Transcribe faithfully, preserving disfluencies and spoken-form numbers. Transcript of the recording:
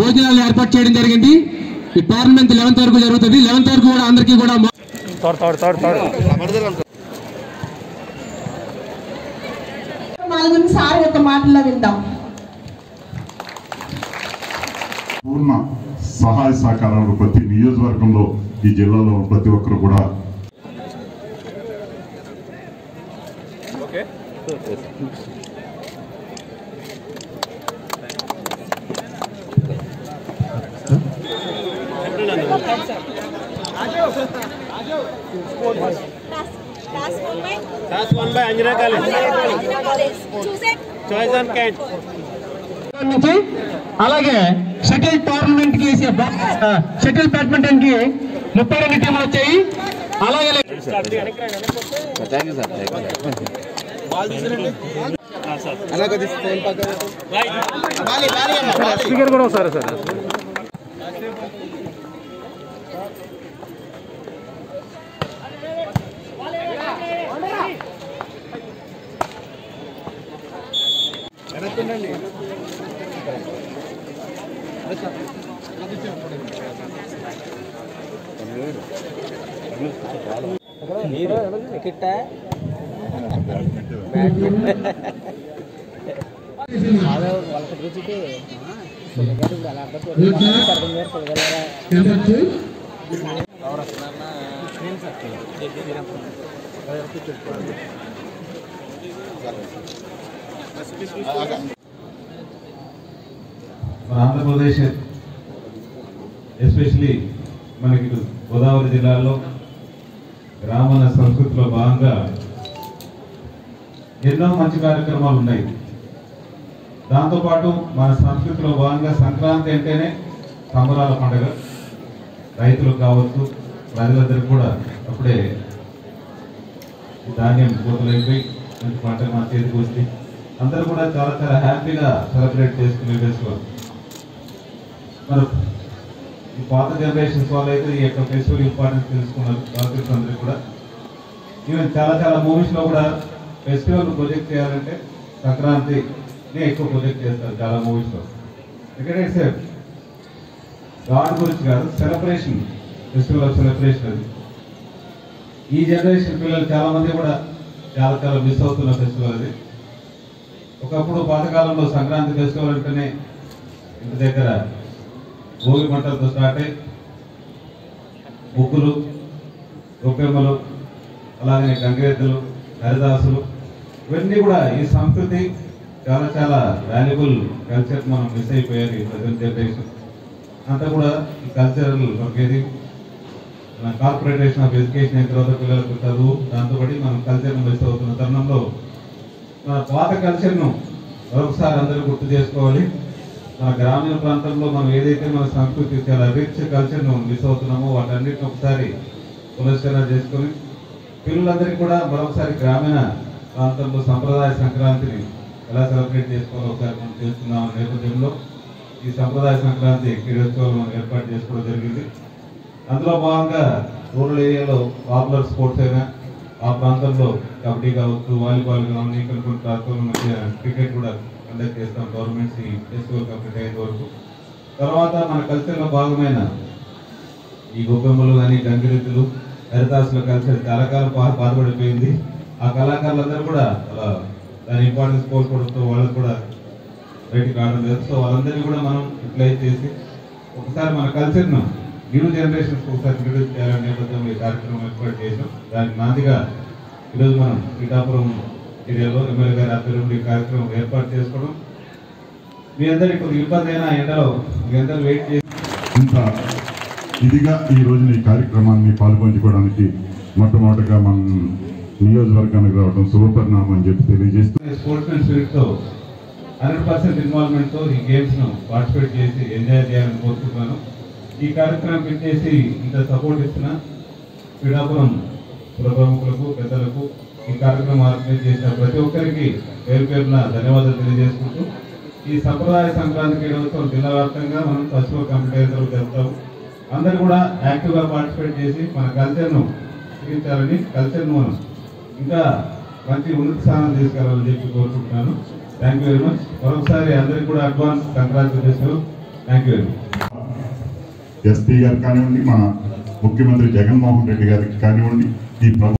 భోజనాలు ఏర్పాటు చేయడం జరిగింది. ఈ టోర్నమెంట్ లెవెన్త్ వరకు జరుగుతుంది. లెవెన్త్ వరకు కూడా అందరికీ కూడా సార్ ఒక మాటలో విందాం. పూర్ణ సహాయ సహకారాలు ప్రతి నియోజకవర్గంలో ఈ జిల్లాలో ప్రతి ఒక్కరు కూడా అలాగే షటిల్ టోర్నమెంట్ కి షటిల్ బ్యాడ్మింటన్ కి ముప్పై రెండు టీంలు వచ్చాయి. అలాగే స్పీకర్ కూడా వస్తారా సార్? ఆంధ్రప్రదేశ్ ఎస్పెషలీ మనకి గోదావరి జిల్లాలో గ్రామీణ సంస్కృతిలో భాగంగా ఎన్నో మంచి కార్యక్రమాలు ఉన్నాయి. దాంతోపాటు మన సంస్కృతిలో భాగంగా సంక్రాంతి అంటేనే సంబరాల పండుగ. రైతులకు కావచ్చు, ప్రజలందరికీ కూడా అప్పుడే ధాన్యం కోతలైపోయి మంచి పంట మన చేతికి వచ్చి అందరూ కూడా చాలా చాలా హ్యాపీగా సెలబ్రేట్ చేసుకునే ఫెస్టివల్. మరి ఈ పాత జనరేషన్స్ వాళ్ళు అయితే ఈ యొక్క ఫెస్టివల్ ఇంపార్టెన్స్ తెలుసుకున్నారు. రాత్రి అందరికీ కూడా ఈవెన్ చాలా చాలా మూవీస్లో కూడా ఫెస్టివల్ ప్రొజెక్ట్ చేయాలంటే సంక్రాంతిని ఎక్కువ ప్రొజెక్ట్ చేస్తారు చాలా మూవీస్లో. ఎందుకంటే గాడ్ గురించి కాదు, సెలబ్రేషన్, ఫెస్టివల్ ఆఫ్ సెలబ్రేషన్. అది ఈ జనరేషన్ పిల్లలు చాలా మంది కూడా చాలా చాలా మిస్ అవుతున్న ఫెస్టివల్ అది. ఒకప్పుడు పాతకాలంలో సంక్రాంతి ఫెస్టివల్ అంటేనే ఇంటి దగ్గర భోగి మంటలతో స్టార్ట్ అయ్యి ముగ్గులు, గొప్పెమ్మలు, అలాగే గంగిరెద్దులు, హరిదాసులు, ఇవన్నీ కూడా ఈ సంస్కృతి చాలా చాలా వాల్యుబుల్ కల్చర్ మనం మిస్ అయిపోయారు ఈ ప్రజెంట్ జనరేషన్ అంతా కూడా. ఈ కల్చరల్ ఒకేది కార్పొరేటేషన్ ఆఫ్ ఎడ్యుకేషన్ అయిన తర్వాత పిల్లలకు చదువు, దాంతోపాటు మనం కల్చర్ను మిస్ అవుతున్న తరుణంలో మన పాత కల్చర్ను మరొకసారి అందరూ గుర్తు చేసుకోవాలి. మన గ్రామీణ ప్రాంతంలో మనం ఏదైతే మన సంస్కృతి చాలా రిచ్ కల్చర్ను మిస్ అవుతున్నామో వాటన్నిటిని ఒకసారి పునశ్చరణ చేసుకొని పిల్లలందరికీ కూడా మరొకసారి గ్రామీణ ప్రాంతంలో సంప్రదాయ సంక్రాంతిని ఎలా సెలబ్రేట్ చేసుకోవాలో ఒకసారి మనం చేసుకున్నాం నేపథ్యంలో ఈ సంప్రదాయ సంక్రాంతి క్రీడోత్సవాలు మనం ఏర్పాటు చేసుకోవడం జరిగింది. అందులో భాగంగా రూరల్ ఏరియాలో పాపులర్ స్పోర్ట్స్ అయినా ఆ ప్రాంతంలో కబడ్డీ కావచ్చు, వాలీబాల్ కావచ్చు, ఇక్కడ కొన్ని ప్రాంతాల మధ్య క్రికెట్ కూడా కండక్ట్ చేస్తాం గవర్నమెంట్స్ ఈ ఫెస్టివల్ కంప్లీట్ అయ్యేంత వరకు. తర్వాత మన కల్చర్లో భాగమైన ఈ గొప్పెమ్మలు కానీ, గంగిరెద్దులు, హరిదాసుల కల్చర్ చాలా కాలం బాధపడిపోయింది. ఆ కళాకారులందరూ కూడా అలా దాని ఇంపార్టెన్స్ కోల్పోవడంతో వాళ్ళకు కూడా బయటికి రావడం లేదు. సో వాళ్ళందరినీ కూడా మనం యూటిలైజ్ చేసి ఒకసారి మన కల్చర్ను న్యూ జనరేషన్స్కి ఒకసారి ఇంట్రడ్యూస్ చేయాలనే నేపథ్యంలో ఈ కార్యక్రమం ఏర్పాటు చేసాం. దానికి నాందిగా ఈరోజు మనం పీఠాపురం ఏరియాలో ఎమ్మెల్యే గారి ఆధ్వర్యంలో ఈ కార్యక్రమం ఏర్పాటు చేసుకోవడం. మీ అందరికీ కొద్దిగా ఇబ్బంది అయినా ఎండలో మీ అందరూ వెయిట్ చేసి ఇంత ఇదిగా ఈ రోజున ఈ కార్యక్రమాన్ని పాల్పంచుకోవడానికి మొట్టమొదటిగా మన నియోజకవర్గానికి రావడం శుభపరిణామం అని చెప్పి తెలియజేస్తూ స్పోర్ట్స్ మెన్ స్పిరిట్తో హండ్రెడ్ పర్సెంట్ ఇన్వాల్వ్మెంట్తో ఈ గేమ్స్ను పార్టిసిపేట్ చేసి ఎంజాయ్ చేయాలని కోరుకుంటున్నాను. ఈ కార్యక్రమం పెట్టేసి ఇంత సపోర్ట్ ఇస్తున్న పీఠాపురం ప్రముఖులకు, పెద్దలకు, ఈ కార్యక్రమం ఆర్గనైజ్ చేసిన ప్రతి ఒక్కరికి పేరు పేరున ధన్యవాదాలు తెలియజేసుకుంటూ ఈ సంప్రదాయ సంక్రాంతి క్రీడోత్సవం జిల్లా వ్యాప్తంగా మనం ఫెస్టివల్ కంప్లీట్ అయిన తర్వాత జరుపుతాం. అందరూ కూడా యాక్టివ్గా పార్టిసిపేట్ చేసి మన కల్చర్ను చూపించాలని, కల్చర్ను మనం ఇంకా మంచి ఉన్నత స్థానం తీసుకెళ్ళాలని చెప్పి కోరుకుంటున్నాను. Thank you very much. మరొకసారి అందరికీ కూడా advance congratulations. Thank you. SP గారు కానివ్వండి, మన ముఖ్యమంత్రి జగన్మోహన్ రెడ్డి గారికి కానివ్వండి, ఈ